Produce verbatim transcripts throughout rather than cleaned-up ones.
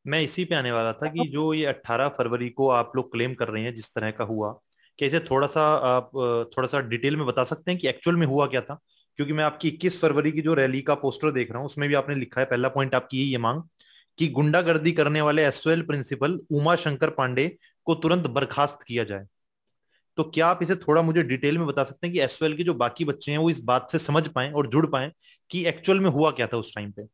मैं इसी पे आने वाला था कि जो ये अट्ठारह फरवरी को आप लोग क्लेम कर रहे हैं जिस तरह का हुआ, क्या इसे थोड़ा सा आप अ, थोड़ा सा डिटेल में बता सकते हैं कि एक्चुअल में हुआ क्या था? क्योंकि मैं आपकी इक्कीस फरवरी की जो रैली का पोस्टर देख रहा हूँ उसमें भी आपने लिखा है, पहला पॉइंट आपकी यही है मांग कि गुंडागर्दी करने वाले एसओएल प्रिंसिपल उमा शंकर पांडे को तुरंत बर्खास्त किया जाए। तो क्या आप इसे थोड़ा मुझे डिटेल में बता सकते हैं कि एसओएल के जो बाकी बच्चे हैं वो इस बात से समझ पाए और जुड़ पाए कि एक्चुअल में हुआ क्या था उस टाइम पे?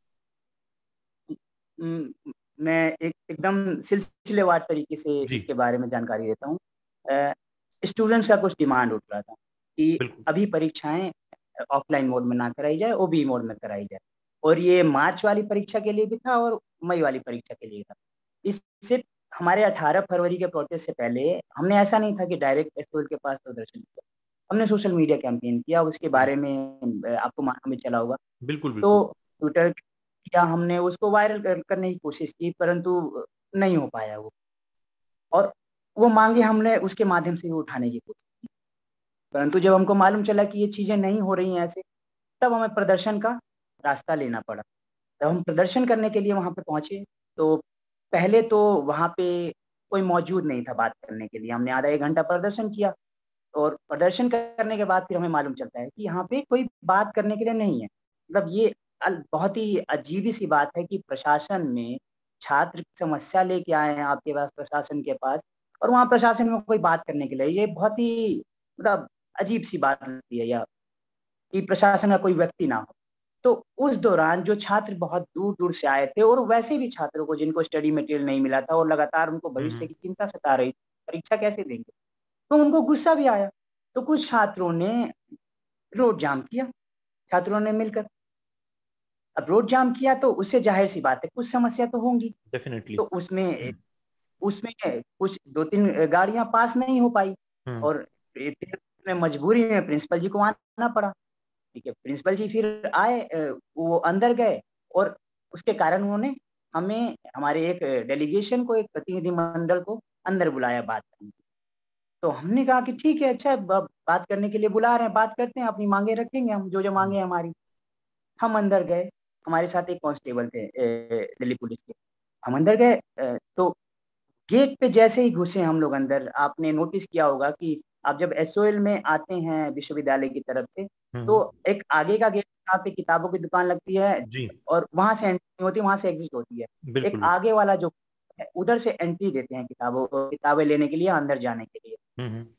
हम्म, मैं एक एकदम सिलसिलेवार तरीके से जी। इसके बारे में जानकारी देता हूँ। स्टूडेंट्स का कुछ डिमांड उठ रहा था कि बिल्कुल। अभी परीक्षाएं ऑफलाइन मोड में ना कराई जाए, ओबी मोड में कराई जाए। और ये मार्च वाली परीक्षा के लिए भी था और मई वाली परीक्षा के लिए था। इससे हमारे अठारह फरवरी के प्रोटेस्ट से पहले हमने ऐसा नहीं था कि डायरेक्ट एसओएल के पास प्रदर्शन किया। हमने सोशल मीडिया कैंपेन किया, उसके जी। बारे में अ, आपको मालूम भी चला होगा। बिल्कुल बिल्कुल। तो ट्विटर किया, हमने उसको वायरल कर, करने की कोशिश की, परंतु नहीं हो पाया वो। और वो मांगे हमने उसके माध्यम से भी उठाने की कोशिश की, परंतु जब हमको मालूम चला कि ये चीजें नहीं हो रही हैं ऐसे, तब हमें प्रदर्शन का रास्ता लेना पड़ा। जब हम प्रदर्शन करने के लिए वहां पे पहुंचे, तो पहले तो वहां पे कोई मौजूद नहीं था बात करने के लिए। हमने आधा एक घंटा प्रदर्शन किया, और प्रदर्शन करने के बाद फिर हमें मालूम चलता है कि यहाँ पे कोई बात करने के लिए नहीं है। मतलब ये अल- बहुत ही अजीब सी बात है कि प्रशासन में छात्र की समस्या लेके आए हैं आपके पास, प्रशासन के पास, और वहाँ प्रशासन में कोई बात करने के लिए, ये बहुत ही मतलब अजीब सी बात लगती है, या कि प्रशासन का कोई व्यक्ति ना हो। तो उस दौरान जो छात्र बहुत दूर दूर से आए थे, और वैसे भी छात्रों को जिनको स्टडी मटेरियल नहीं मिला था और लगातार उनको भविष्य हम्म। की चिंता सता रही, परीक्षा कैसे देंगे, तो उनको गुस्सा भी आया। तो कुछ छात्रों ने रोड जाम किया, छात्रों ने मिलकर। अब रोड जाम किया तो उससे जाहिर सी बात है कुछ समस्या तो होंगी। डेफिनेटली। तो उसमें उसमें कुछ दो तीन गाड़ियां पास नहीं हो पाई, हम्म। और फिर में मजबूरी में प्रिंसिपल जी को आना पड़ा। ठीक है, प्रिंसिपल जी फिर आए, अ, वो अंदर गए, और उसके कारण उन्होंने हमें, हमारे एक डेलीगेशन को, एक प्रतिनिधि मंडल को अंदर बुलाया बात करने। तो हमने कहा कि ठीक है, अच्छा है, ब- बात करने के लिए बुला रहे हैं, बात करते हैं, अपनी मांगे रखेंगे हम, जो जो हम्म। मांगे हमारी। हम अंदर गए, हमारे साथ एक कांस्टेबल थे ए, दिल्ली पुलिस के। हम अंदर गए, अ, तो गेट पे जैसे ही घुसे हम लोग अंदर, आपने नोटिस किया होगा कि आप जब एसओएल में आते हैं विश्वविद्यालय की तरफ से, हम्म। तो एक आगे का गेट जहाँ पे किताबों की दुकान लगती है, जी। और वहां से एंट्री होती है, वहां से एग्जिट होती है। एक बिल्कुल बिल्कुल। आगे वाला जो है, उधर से एंट्री देते हैं किताबों किताबें लेने के लिए, अंदर जाने के लिए। हम्म। हम्म।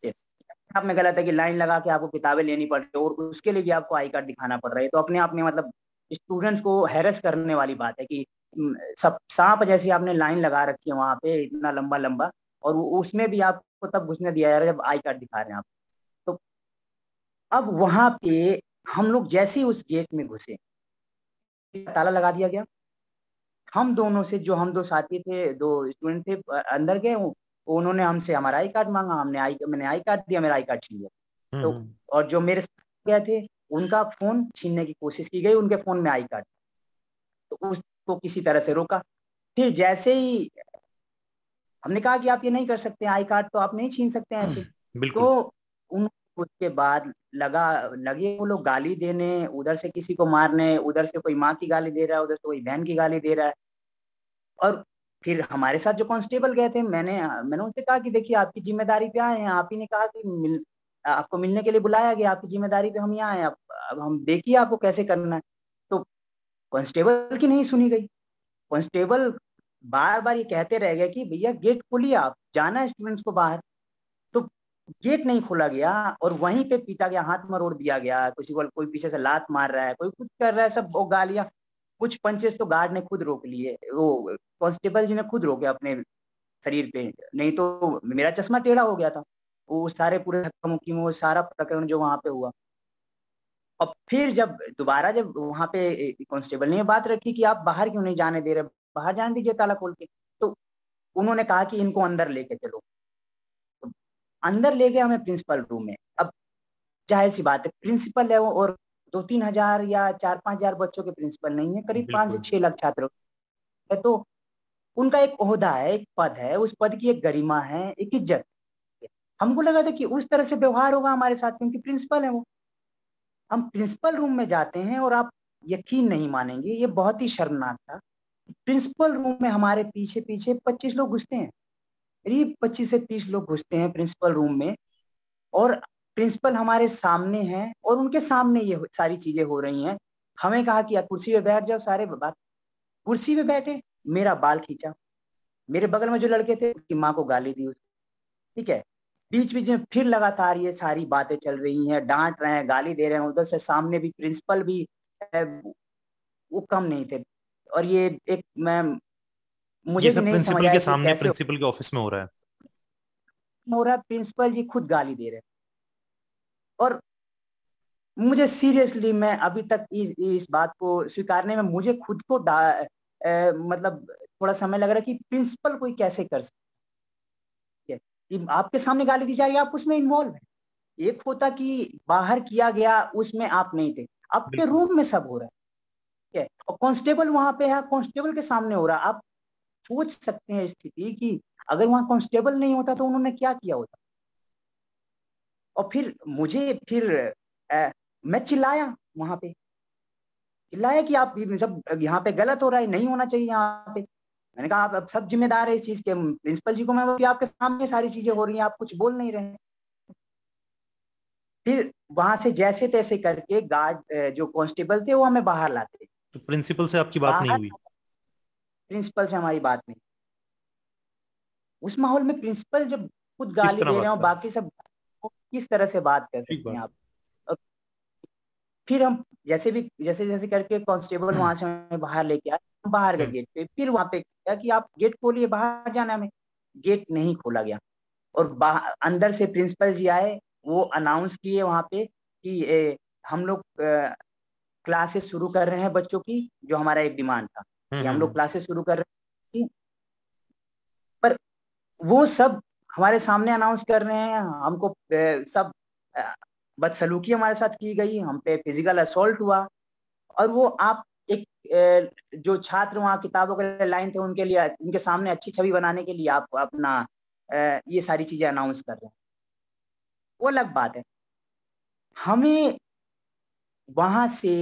आप में गलत है कि लाइन लगा के आपको किताबें लेनी पड़ रही है, और उसके लिए भी आपको आई कार्ड दिखाना पड़ रहा है। तो अपने आप में मतलब स्टूडेंट्स को हैरेस करने वाली बात है कि हम्म, सब सांप जैसी आपने लाइन लगा रखी है वहां पे, इतना लंबा लंबा, और वो- उसमें भी आपको तब घुसने दिया जा रहा है जब आई कार्ड दिखा रहे हैं आप। तो अब वहां पे हम लोग जैसे ही उस गेट में घुसे, ताला लगा दिया गया। हम दोनों से, जो हम दो साथी थे, दो स्टूडेंट थे, अ, अंदर गए। वो- उन्होंने हमसे हमारा आई कार्ड मांगा, हमने आई मैंने आई कार्ड दिया, मेरा आई कार्ड छीन लिया। हम्म। तो हम्म। और जो मेरे साथ गए थे, उनका फोन छीनने की कोशिश की गई, उनके फोन में आई कार्ड। तो उसको किसी तरह से रोका। फिर जैसे ही हमने कहा कि आप ये नहीं कर सकते, आई कार्ड तो आप नहीं छीन सकते हैं ऐसे। तो बिल्कुल। उन उसके बाद लगा लगे वो लोग गाली देने, उधर से किसी को मारने, उधर से कोई माँ की गाली दे रहा है, उधर से कोई बहन की गाली दे रहा है। और फिर हमारे साथ जो कांस्टेबल गए थे, मैंने मैंने उनसे कहा कि देखिए, आपकी जिम्मेदारी पे आए हैं, आप ही ने कहा कि मिल, आपको मिलने के लिए बुलाया गया, आपकी जिम्मेदारी पे हम यहाँ आए, अब अब हम देखिए आपको कैसे करना है। तो कांस्टेबल की नहीं सुनी गई। कांस्टेबल बार बार ये कहते रह गए कि भैया गेट खोलिए, आप जाना है स्टूडेंट्स को बाहर। तो गेट नहीं खोला गया, और वहीं पे पीटा गया, हाथ मरोड़ दिया गया, किसी को कोई पीछे से लात मार रहा है, कोई कुछ कर रहा है, सब वो गालियां। कुछ पंचेस तो गार्ड ने खुद रोक लिए, वो कांस्टेबल जी ने खुद रोके अपने शरीर पे, नहीं तो मेरा चश्मा टेढ़ा हो गया था। वो सारे पूरे धक्का मुक्की में वो सारा प्रकरण जो वहां पे हुआ। और फिर जब दोबारा जब वहां पे कांस्टेबल ने ये बात रखी कि आप बाहर क्यों नहीं जाने दे रहे, बाहर जाने दीजिए ताला खोल के, तो उन्होंने कहा कि इनको अंदर लेके चलो। तो अंदर ले गए हमें प्रिंसिपल रूम में। अब जाहिर सी बात है, प्रिंसिपल है वो, और दो तीन हजार या चार पांच हजार बच्चों के प्रिंसिपल नहीं है, करीब पांच से बिल्कुल। छह लाख छात्र है। तो उनका एक ओहदा है, एक पद है, उस पद की एक गरिमा है, एक इज्जत है। हमको लगा था कि उस तरह से व्यवहार होगा हमारे साथ, क्योंकि प्रिंसिपल है वो। हम प्रिंसिपल रूम में जाते हैं, और आप यकीन नहीं मानेंगे, ये बहुत ही शर्मनाक था। प्रिंसिपल रूम में हमारे पीछे पीछे पच्चीस लोग घुसते हैं, करीब पच्चीस से तीस लोग घुसते हैं प्रिंसिपल रूम में, और प्रिंसिपल हमारे सामने हैं और उनके सामने ये सारी चीजें हो रही हैं। हमें कहा कि कुर्सी पे बैठ जाओ, सारे बात, कुर्सी पे बैठे, मेरा बाल खींचा, मेरे बगल में जो लड़के थे उसकी माँ को गाली दी, ठीक है। बीच बीच में फिर लगातार ये सारी बातें चल रही हैं, डांट रहे हैं, गाली दे रहे हैं, उधर से सामने भी प्रिंसिपल भी वो कम नहीं थे। और ये एक मैं ये मुझे भी सब नहीं समझ प्रिंसिपल आया के कि सामने, कैसे प्रिंसिपल के ऑफिस में हो रहा है? हो रहा है, प्रिंसिपल जी खुद गाली दे रहे हैं। और मुझे सीरियसली, मैं अभी तक इस इस बात को स्वीकारने में मुझे खुद को डा ए, मतलब थोड़ा समय लग रहा है कि प्रिंसिपल कोई कैसे कर सकती है कि आपके सामने गाली दी जा रही है, आप उसमें इन्वॉल्व है। एक होता कि बाहर किया गया, उसमें आप नहीं थे, आपके बिल्कुल। रूम में सब हो रहा है, ठीक है, और कांस्टेबल वहां पे है, कांस्टेबल के सामने हो रहा है। आप सोच सकते हैं स्थिति कि अगर वहां कांस्टेबल नहीं होता तो उन्होंने क्या किया होता। और फिर मुझे फिर आ, मैं चिल्लाया वहां पे, चिल्लाया कि आप ये सब यहाँ पे गलत हो रहा है, नहीं होना चाहिए यहाँ पे। मैंने कहा आप अब सब जिम्मेदार है इस चीज के, प्रिंसिपल जी को मैं बोली, आपके सामने सारी चीजें हो रही हैं, आप कुछ बोल नहीं रहे हैं। फिर वहां से जैसे तैसे करके गार्ड जो कांस्टेबल थे वो हमें बाहर लाते, तो प्रिंसिपल से आपकी बात नहीं बाहर, हुई? प्रिंसिपल से हमारी बात नहीं। उस माहौल में प्रिंसिपल जब खुद किस गाली तरह दे रहे बात हो, कर रहे हैं? बाकी सब किस तरह से बात कर ठीक सकते हैं बात। आप। और फिर हम जैसे भी जैसे जैसे करके कांस्टेबल हम्म। वहां से हमें बाहर लेके आए, हम बाहर गए हम्म। गेट पे, फिर वहां पे किया कि आप गेट खोलिए, बाहर जाना है हमें। गेट नहीं खोला गया, और बाहर अंदर से प्रिंसिपल जी आए, वो अनाउंस किए वहां पे कि ए, हम लोग क्लासेस शुरू कर रहे हैं बच्चों की, जो हमारा एक डिमांड था कि हम्म। हम लोग हम्म। क्लासेस शुरू कर रहे हैं। पर वो सब हमारे सामने अनाउंस कर रहे हैं, हमको अ, सब अ, बदसलूकी हमारे साथ की गई, हम पे फिजिकल असॉल्ट हुआ। और वो आप एक अ, जो छात्र वहाँ किताबों के लाइन थे उनके लिए, उनके सामने अच्छी छवि बनाने के लिए आप अपना अ, ये सारी चीजें अनाउंस कर रहे हैं, वो अलग बात है। हमें वहां से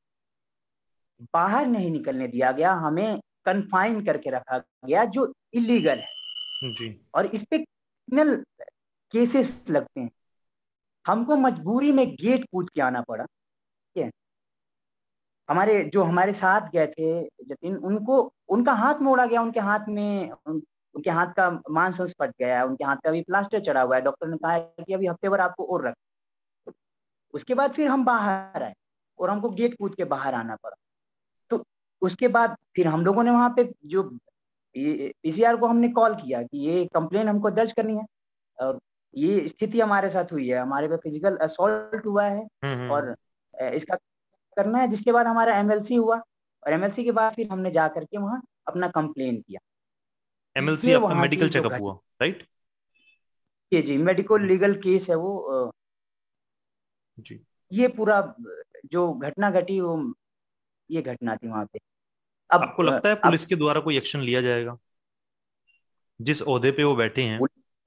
बाहर नहीं निकलने दिया गया, हमें कन्फाइन करके रखा गया, जो इलीगल है। जी। और इस पे क्रिमिनल केसेस लगते हैं। हमको मजबूरी में गेट कूद के आना पड़ा, ठीक है। हमारे जो हमारे साथ गए थे जतिन, उनको उनका हाथ मोड़ा गया, उनके हाथ में उन, उनके हाथ का मांस फट गया है, उनके हाथ का भी प्लास्टर चढ़ा हुआ है, डॉक्टर ने कहा है कि अभी हफ्ते भर आपको और रख। उसके बाद फिर हम बाहर आए और हमको गेट कूद के बाहर आना पड़ा। तो उसके बाद फिर हम लोगों ने वहां पे जो पीसीआर को हमने कॉल किया कि ये कंप्लेन हमको दर्ज करनी है, और ये स्थिति हमारे साथ हुई है, हमारे पे फिजिकल असॉल्ट हुआ है, हम्म। हम्म। और इसका करना है। जिसके बाद हमारा एमएलसी हुआ, और एमएलसी के बाद फिर हमने जा करके वहाँ अपना कंप्लेन किया। एमएलसी ये आपका वहाँ की मेडिकल जो चेकअप घटना, हुआ, राइट? जी मेडिकल लीगल केस है वो, अ, जी। ये पूरा जो घटना घटी वो ये घटना थी वहां पे। अब आपको लगता है अब पुलिस के द्वारा कोई एक्शन लिया जाएगा जिस ओहदे पे वो बैठे हैं?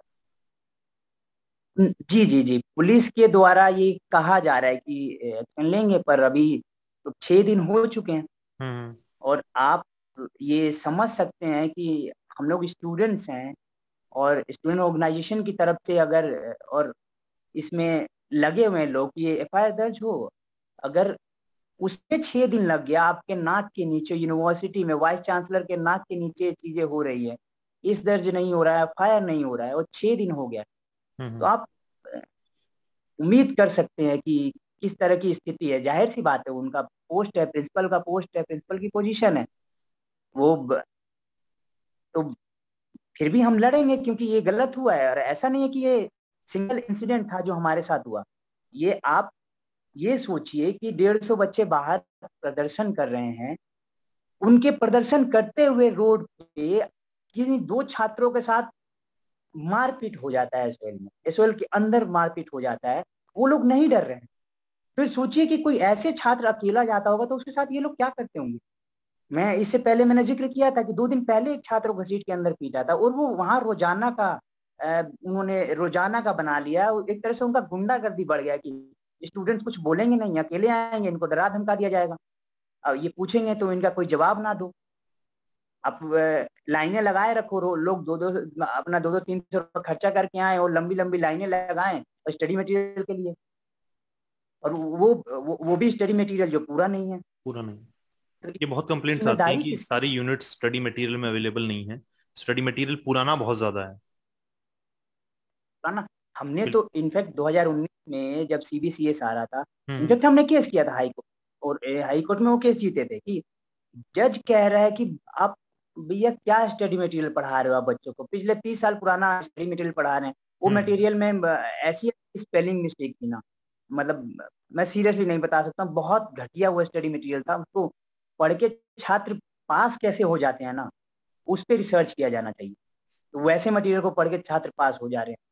जी जी जी पुलिस के द्वारा ये कहा जा रहा है कि एक्शन लेंगे, पर अभी तो छह दिन हो चुके हैं। हम्म। और आप ये समझ सकते हैं कि हम लोग स्टूडेंट्स हैं, और स्टूडेंट ऑर्गेनाइजेशन की तरफ से अगर और इसमें लगे हुए लोग, ये एफआईआर दर्ज हो, अगर उसके छह दिन लग गया, आपके नाक के नीचे यूनिवर्सिटी में वाइस चांसलर के नाक के नीचे ये चीजें हो रही है, इस दर्ज नहीं हो रहा है, एफआईआर नहीं हो रहा है, और छह दिन हो गया, तो हम्म। आप उम्मीद कर सकते हैं कि किस तरह की स्थिति है। जाहिर सी बात है, उनका पोस्ट है, प्रिंसिपल का पोस्ट है, प्रिंसिपल की पोजीशन है वो ब, तो फिर भी हम लड़ेंगे, क्योंकि ये गलत हुआ है। और ऐसा नहीं है कि ये सिंगल इंसिडेंट था जो हमारे साथ हुआ। ये आप ये सोचिए कि डेढ़ सौ बच्चे बाहर प्रदर्शन कर रहे हैं, उनके प्रदर्शन करते हुए रोड पे किसी दो छात्रों के साथ मारपीट हो जाता है, एसओएल में, एसओएल के अंदर मारपीट हो जाता है, वो लोग नहीं डर रहे हैं। फिर सोचिए कि कोई ऐसे छात्र अकेला जाता होगा तो उसके साथ ये लोग क्या करते होंगे। मैं इससे पहले मैंने जिक्र किया था कि दो दिन पहले एक छात्र को घसीट के अंदर पीटा था, और वो वहां रोजाना का अ, उन्होंने रोजाना का बना लिया। एक तरह से उनका गुंडागर्दी बढ़ गया कि स्टूडेंट्स कुछ बोलेंगे नहीं, अकेले आएंगे, इनको डरा धमका दिया जाएगा, अब ये पूछेंगे तो इनका कोई जवाब ना दो। आप लाइनें लगाए रखो, लोग दो दो अपना दो दो तीन सौ रुपये खर्चा करके आए और लंबी लंबी लाइनें लगाएं स्टडी मटेरियल के लिए, और वो वो, वो भी स्टडी मटेरियल जो पूरा नहीं है। पूरा नहीं। तो ये बहुत कंप्लेंट्स आती हैं जिम्मेदारी कि किसकी सारी यूनिट्स स्टडी मटेरियल में अवेलेबल नहीं है, स्टडी मटेरियल पुराना बहुत ज्यादा है। है ना। हमने बिल्कुल। तो इनफैक्ट दो हज़ार उन्नीस में जब सीबीसीएस आ रहा था, हम्म। इनफैक्ट हमने केस किया था हाई कोर्ट, और हाई कोर्ट में वो केस जीते थे कि जज कह रहा है कि आप भैया क्या स्टडी मटेरियल पढ़ा रहे हो, आप बच्चों को पिछले तीस साल पुराना स्टडी मटेरियल पढ़ा रहे हैं। वो हम्म। मटेरियल में ऐसी स्पेलिंग मिस्टेक थी ना, मतलब मैं सीरियसली नहीं बता सकता, बहुत घटिया वो स्टडी मटेरियल था। उसको पढ़ के छात्र पास कैसे हो जाते हैं ना, उस पर रिसर्च किया जाना चाहिए। तो वैसे मटेरियल को पढ़ के छात्र पास हो जा रहे हैं।